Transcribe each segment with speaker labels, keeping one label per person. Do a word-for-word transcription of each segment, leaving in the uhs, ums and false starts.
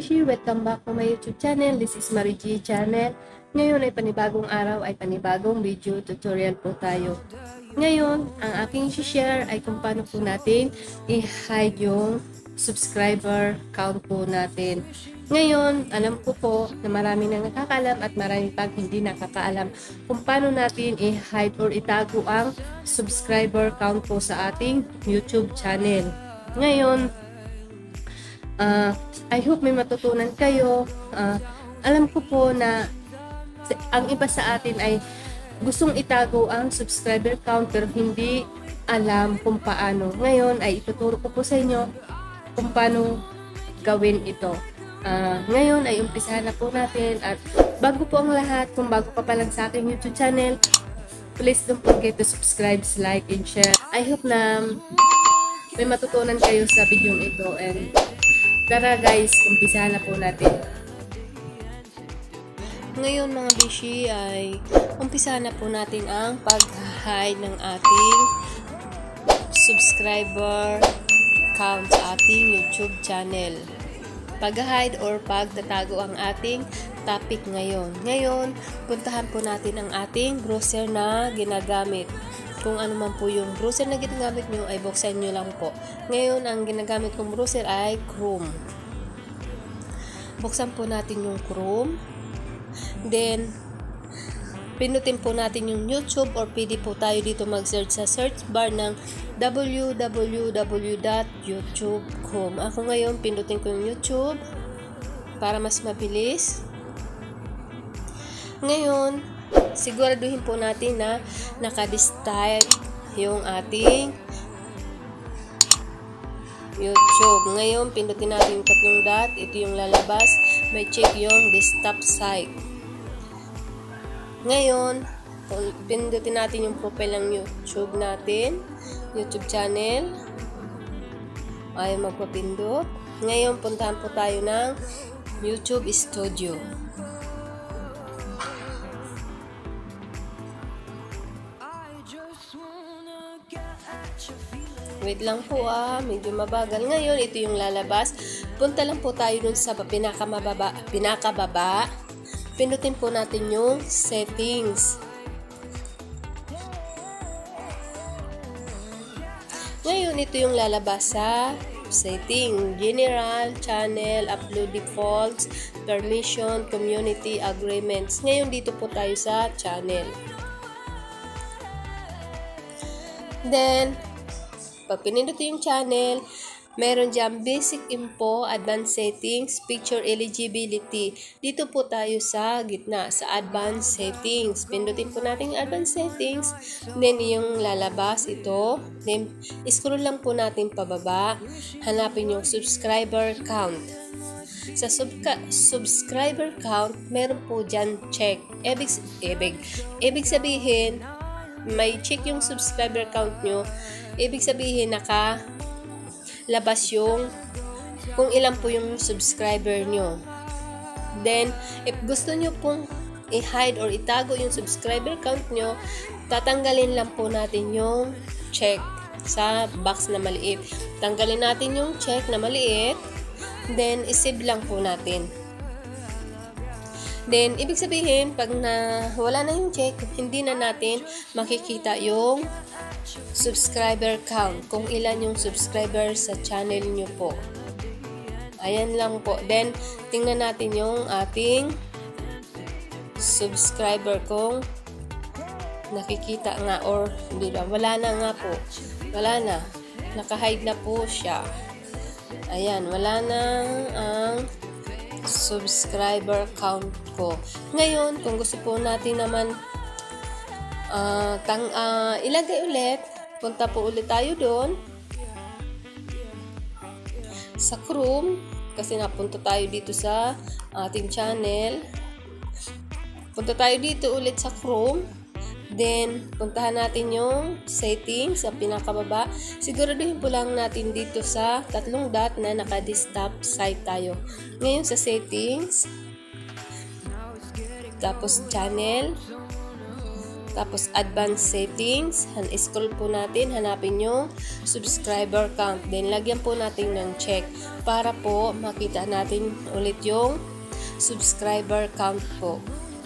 Speaker 1: Bishi! Welcome back to my YouTube channel. This is Marie G channel. Ngayon ay panibagong araw, ay panibagong video tutorial po tayo. Ngayon, ang aking share ay kung paano po natin i-hide yung subscriber count po natin. Ngayon, alam ko po na marami nang nakakaalam at marami pang hindi nakakaalam kung paano natin i-hide or itago ang subscriber count po sa ating YouTube channel. Ngayon, Uh, I hope may matutunan kayo. Uh, alam ko po na ang iba sa atin ay gustong itago ang subscriber count pero hindi alam kung paano. Ngayon ay ituturo ko po sa inyo kung paano gawin ito. Uh, ngayon ay umpisahan na po natin at bago po ang lahat, kung bago pa pa lang sa aking YouTube channel, please don't forget to subscribe, like, and share. I hope na may matutunan kayo sa video ito and tara guys, umpisahan na po natin. Ngayon mga bishi ay umpisahan na po natin ang pag-hide ng ating subscriber count sa ating YouTube channel. Pag-hide or pagtatago ang ating topic ngayon. Ngayon, puntahan po natin ang ating browser na ginagamit. Kung ano man po yung browser na ginagamit nyo, ay buksan nyo lang po. Ngayon, ang ginagamit kong browser ay Chrome. Buksan po natin yung Chrome. Then, pinutin po natin yung YouTube or pwede po tayo dito mag-search sa search bar ng w w w dot youtube dot com. Ako ngayon, pinutin ko yung YouTube para mas mabilis. Ngayon, siguraduhin po natin na naka-style yung ating YouTube. Ngayon, pindutin natin yung tatlong dot. Ito yung lalabas. May check yung desktop site. Ngayon, pindutin natin yung profile ng YouTube natin. YouTube channel. Ay magpapindot. Ngayon, puntahan po tayo ng YouTube Studio. Wait lang po ah, medyo mabagal. Ngayon, ito yung lalabas. Punta lang po tayo dun sa pinakamababa, pinakababa. Pindutin po natin yung settings. Ngayon, ito yung lalabas sa setting. General, channel, upload defaults, permission, community, agreements. Ngayon, dito po tayo sa channel. Then, pag pinindot yung channel, meron dyan basic info, advanced settings, picture eligibility. Dito po tayo sa gitna, sa advanced settings. Pindutin po natin yung advanced settings. Then, yung lalabas ito. Then, scroll lang po natin pababa. Hanapin yung subscriber count. Sa subka, subscriber count, meron po dyan check. Ibig, ibig, ibig sabihin, may check yung subscriber count nyo. Ibig sabihin, naka labas yung kung ilan po yung subscriber nyo. Then, if gusto nyo pong i-hide or itago yung subscriber count nyo, tatanggalin lang po natin yung check sa box na maliit. Tanggalin natin yung check na maliit, then isave lang po natin. Then, ibig sabihin, pag na wala na yung check, hindi na natin makikita yung subscriber count, kung ilan yung subscriber sa channel nyo po. Ayan lang po. Then, tingnan natin yung ating subscriber kung nakikita nga or hindi na. Wala na nga po. Wala na. Naka-hide na po siya. Ayan, wala na ang subscriber count ko. Ngayon, kung gusto po natin naman uh, tang, uh, ilagay ulit, punta po ulit tayo doon sa Chrome kasi napunta tayo dito sa ating channel. Punta tayo dito ulit sa Chrome. Then, puntahan natin yung settings sa pinakababa. Siguraduhin po lang natin dito sa tatlong dot na naka-desktop site tayo. Ngayon sa settings, tapos channel, Tapos advanced settings, han-scroll po natin, hanapin yung subscriber count. Then lagyan po natin ng check para po makita natin ulit yung subscriber count po.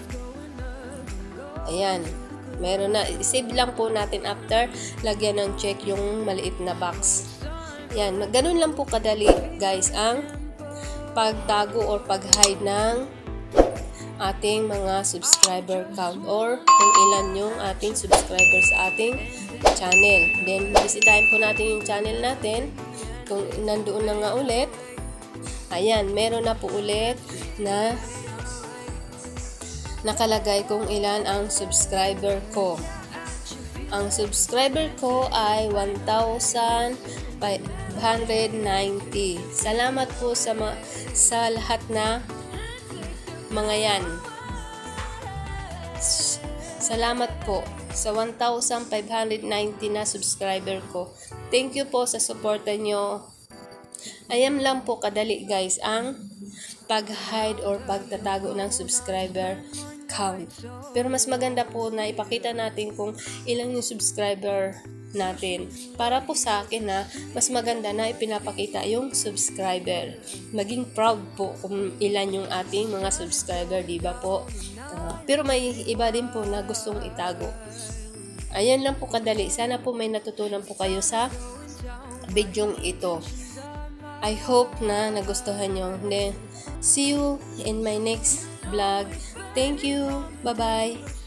Speaker 1: Ayan. Meron na. I-save lang po natin after lagyan ng check yung maliit na box. Yan. Ganun lang po kadali guys ang pagtago or pag-hide ng ating mga subscriber count or kung ilan yung ating subscriber sa ating channel. Then, bisitahin po natin yung channel natin. Kung nandoon na nga ulit, ayan, meron na po ulit na nakalagay kung ilan ang subscriber ko. Ang subscriber ko ay one thousand five hundred ninety. Salamat po sa, ma- sa lahat na mga yan. Salamat po sa one thousand five hundred ninety na subscriber ko. Thank you po sa suporta nyo. Ayan lang po kadali guys ang pag-hide or pagtatago ng subscriber count. Pero mas maganda po na ipakita natin kung ilang yung subscriber natin. Para po sa akin na mas maganda na ipinapakita yung subscriber. Maging proud po kung ilan yung ating mga subscriber, di ba po? Uh, pero may iba din po na gustong itago. Ayan lang po kadali. Sana po may natutunan po kayo sa bidyong ito. I hope na nagustuhan nyo. Then, see you in my next vlog. Thank you. Bye-bye.